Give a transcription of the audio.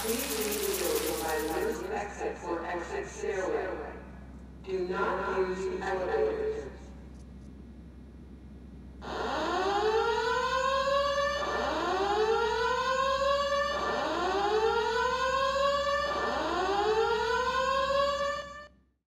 Please leave the building by the nearest exit or exit stairway. Do not use the elevators.